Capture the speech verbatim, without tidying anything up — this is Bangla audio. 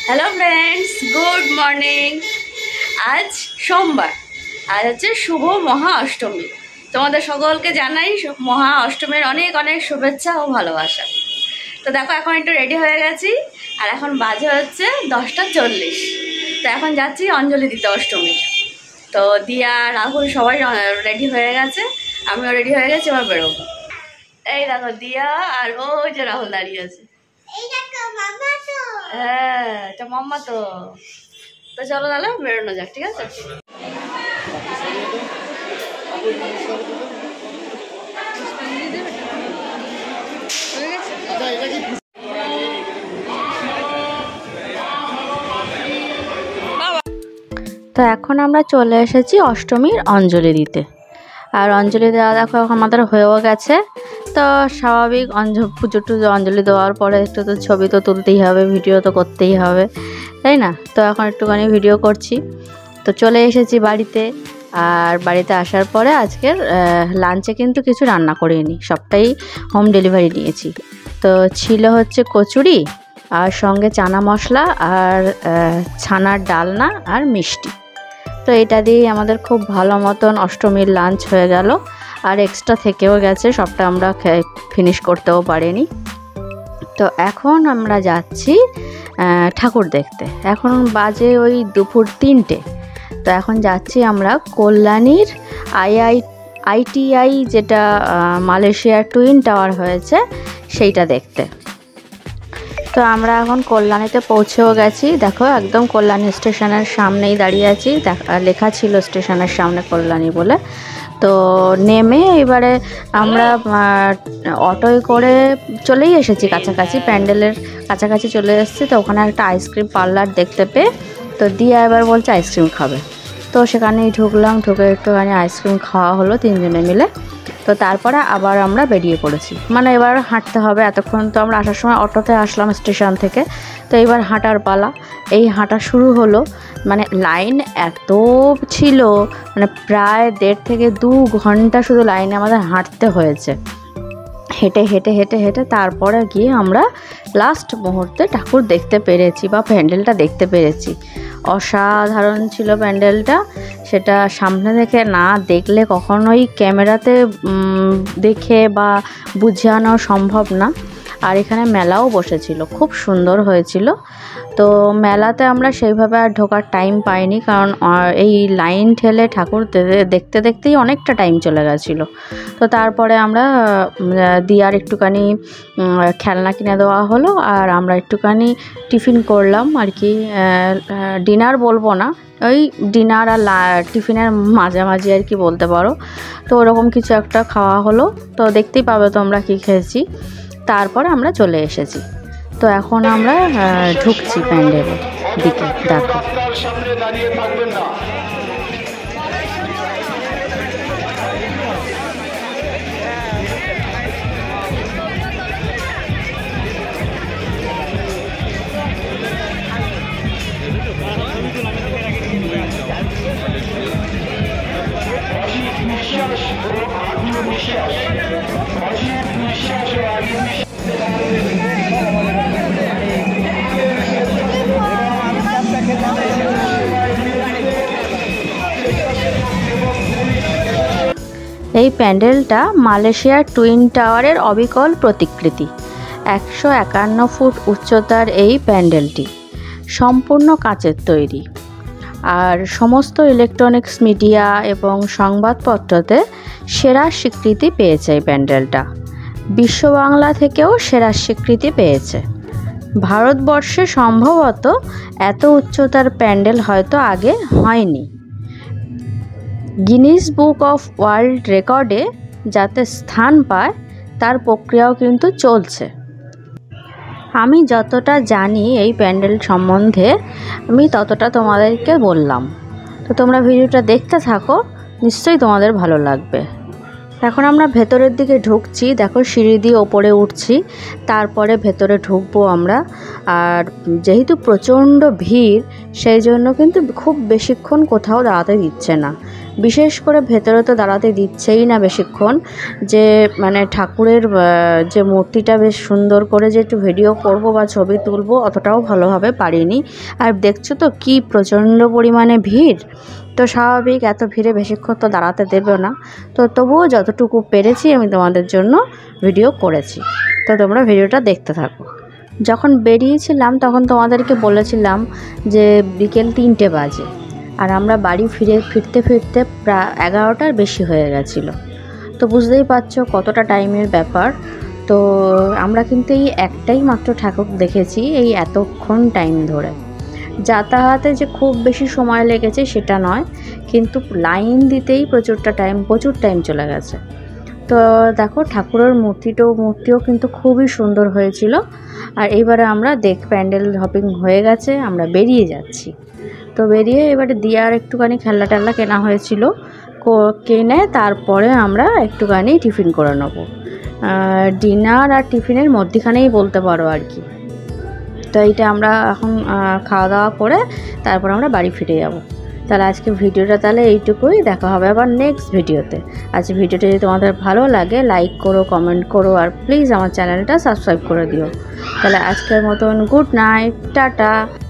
Hello friends, good morning. আজ সোমবার, আজ হচ্ছে শুভ মহা অষ্টমী। তোমাদের সকলকে জানাই মহা অষ্টমীর অনেক অনেক শুভেচ্ছা ও ভালোবাসা। তো দেখো, এখন একটু রেডি হয়ে গেছি আর এখন বাজে হচ্ছে দশটা চল্লিশ। তো এখন যাচ্ছি অঞ্জলি দিতে অষ্টমীর। তো দিয়া, রাহুল সবাই রেডি হয়ে গেছে, আমিও রেডি হয়ে গেছি, এবার বেরোবো। এই দেখো দিয়া আর ওই যে রাহুল দাঁড়িয়ে আছে। হ্যাঁ, এটা মাম্মা তো। তো চলো তাহলে বেরোনো যাক, ঠিক আছে? তো এখন আমরা চলে এসেছি অষ্টমীর অঞ্জলি দিতে। আর অঞ্জলি দেওয়া দেখো আমাদের হয়েও গেছে। তো স্বাভাবিক অঞ্জ পুজো টুজো অঞ্জলি দেওয়ার পরে একটু তো ছবি তো তুলতেই হবে, ভিডিও তো করতেই হবে, তাই না? তো এখন একটুখানি ভিডিও করছি। তো চলে এসেছি বাড়িতে। আর বাড়িতে আসার পরে আজকের লাঞ্চে কিন্তু কিছু রান্না করিনি, সবটাই হোম ডেলিভারি নিয়েছি। তো ছিল হচ্ছে কচুরি আর সঙ্গে চানা মশলা আর ছানার ডালনা আর মিষ্টি। তো এটা দিয়েই আমাদের খুব ভালো মতন অষ্টমীর লাঞ্চ হয়ে গেল। আর এক্সট্রা থেকেও গেছে, সবটা আমরা ফিনিশ করতেও পারিনি। তো এখন আমরা যাচ্ছি ঠাকুর দেখতে। এখন বাজে ওই দুপুর তিনটে। তো এখন যাচ্ছি আমরা কল্যাণীর আইআই আইটিআই যেটা মালয়েশিয়ার টুইন টাওয়ার হয়েছে সেইটা দেখতে। তো আমরা এখন কল্যাণীতে পৌঁছেও গেছি। দেখো, একদম কল্যাণী স্টেশনের সামনেই দাঁড়িয়ে আছি, লেখা ছিল স্টেশনের সামনে কল্যাণী বলে। তো নেমে এবারে আমরা অটোয় করে চলেই এসেছি কাছাকাছি, প্যান্ডেলের কাছাকাছি চলে এসেছি। তো ওখানে একটা আইসক্রিম পার্লার দেখতে পেয়ে তো দিয়া এবার বলছে আইসক্রিম খাবে। তো সেখানেই ঢুকলাম, ঢুকে একটুখানি আইসক্রিম খাওয়া হলো তিনজনে মিলে। তো তারপরে আবার আমরা বেরিয়ে পড়েছি, মানে এবার হাঁটতে হবে। এতক্ষণ তো আমরা আসার সময় অটোতে আসলাম স্টেশন থেকে, তো এবার হাঁটার পালা। এই হাঁটা শুরু হলো, মানে লাইন এত ছিল, মানে প্রায় দেড় থেকে দু ঘন্টা শুধু লাইনে আমাদের হাঁটতে হয়েছে। হেঁটে হেঁটে হেঁটে হেঁটে তারপরে গিয়ে আমরা লাস্ট মুহূর্তে ঠাকুর দেখতে পেরেছি বা প্যান্ডেলটা দেখতে পেরেছি। অসাধারণ ছিল প্যান্ডেলটা। সেটা সামনে থেকে না দেখলে কখনোই ক্যামেরাতে দেখে বা বুঝানো সম্ভব না। আর এখানে মেলাও বসেছিল, খুব সুন্দর হয়েছিল। তো মেলাতে আমরা সেইভাবে আর ঢোকার টাইম পাইনি, কারণ এই লাইন ঠেলে ঠাকুর দেখতে দেখতেই অনেকটা টাইম চলে গেছিলো। তো তারপরে আমরা দিয়ার একটুখানি খেলনা কিনে দেওয়া হলো, আর আমরা একটুখানি টিফিন করলাম আর কি। ডিনার বলবো না, ওই ডিনার আর টিফিনের মাঝামাঝি আর কি বলতে পারো। তো ওরকম কিছু একটা খাওয়া হলো। তো দেখতেই পাবে তোমরা কি খেয়েছি। তারপর আমরা চলে এসেছি। তো এখন আমরা ঢুকছি প্যান্ডেলের দিকে। দেখো, এই প্যান্ডেলটা মালয়েশিয়ার টুইন টাওয়ারের অবিকল প্রতিকৃতি। একশো একান্ন ফুট উচ্চতার এই প্যান্ডেলটি সম্পূর্ণ কাচের তৈরি। আর সমস্ত ইলেকট্রনিক্স মিডিয়া এবং সংবাদপত্রতে সেরা স্বীকৃতি পেয়েছে এই প্যান্ডেলটা। বিশ্ব বাংলা থেকেও সেরা স্বীকৃতি পেয়েছে। ভারতবর্ষে সম্ভবত এত উচ্চতার প্যান্ডেল হয়তো আগে হয়নি। গিনিস বুক অফ ওয়ার্ল্ড রেকর্ডে যাতে স্থান পায় তার প্রক্রিয়াও কিন্তু চলছে। আমি যতটা জানি এই প্যান্ডেল সম্বন্ধে, আমি ততটা তোমাদেরকে বললাম। তো তোমরা ভিডিওটা দেখতে থাকো, নিশ্চয়ই তোমাদের ভালো লাগবে। এখন আমরা ভেতরের দিকে ঢুকছি। দেখো, সিঁড়ি দিয়ে ওপরে উঠছি, তারপরে ভেতরে ঢুকবো আমরা। আর যেহেতু প্রচণ্ড ভিড়, সেই জন্য কিন্তু খুব বেশিক্ষণ কোথাও দাঁড়াতে দিচ্ছে না। বিশেষ করে ভেতরে তো দাঁড়াতে দিচ্ছেই না বেশিক্ষণ, যে মানে ঠাকুরের যে মূর্তিটা বেশ সুন্দর করে যে একটু ভিডিও করব বা ছবি তুলবো অতটাও ভালোভাবে পারিনি। আর দেখছো তো কি প্রচণ্ড পরিমাণে ভিড়, তো স্বাভাবিক এত ভিড়ে বেশিক্ষণ তো দাঁড়াতে দেবে না, তো তবুও যতটুকু পেরেছি আমি তোমাদের জন্য ভিডিও করেছি। তো তোমরা ভিডিওটা দেখতে থাকো। যখন বেরিয়েছিলাম তখন তোমাদেরকে বলেছিলাম যে বিকেল তিনটে বাজে, আর আমরা বাড়ি ফিরে ফিরতে ফিরতে প্রায় এগারোটার বেশি হয়ে গেছিলো। তো বুঝতেই পারছো কতটা টাইমের ব্যাপার। তো আমরা কিন্তু এই একটাই মাত্র ঠাকুর দেখেছি এই এতক্ষণ টাইম ধরে। যাতায়াতে যে খুব বেশি সময় লেগেছে সেটা নয়, কিন্তু লাইন দিতেই প্রচুরটা টাইম প্রচুর টাইম চলে গেছে। তো দেখো ঠাকুরের মূর্তিটাও মূর্তিও কিন্তু খুবই সুন্দর হয়েছিল। আর এইবারে আমরা দেখ প্যান্ডেল হপিং হয়ে গেছে, আমরা বেরিয়ে যাচ্ছি। তো বেরিয়ে এবারে দিয়ার একটুখানি খেলনা টেলনা কেনা হয়েছিল, কিনে তারপরে আমরা একটুখানি টিফিন করে নেবো। ডিনার আর টিফিনের মধ্যখানেই বলতে পারো আর কি। তো এইটা আমরা এখন খাওয়া দাওয়া করে তারপর আমরা বাড়ি ফিরে যাব। তাহলে আজকে ভিডিওটা তাহলে এইটুকুই, দেখা হবে আবার নেক্সট ভিডিওতে। আজ ভিডিওটা যদি তোমাদের ভালো লাগে লাইক করো, কমেন্ট করো, আর প্লিজ আমার চ্যানেলটা সাবস্ক্রাইব করে দিও। তাহলে আজকের মতন গুড নাইট, টাটা।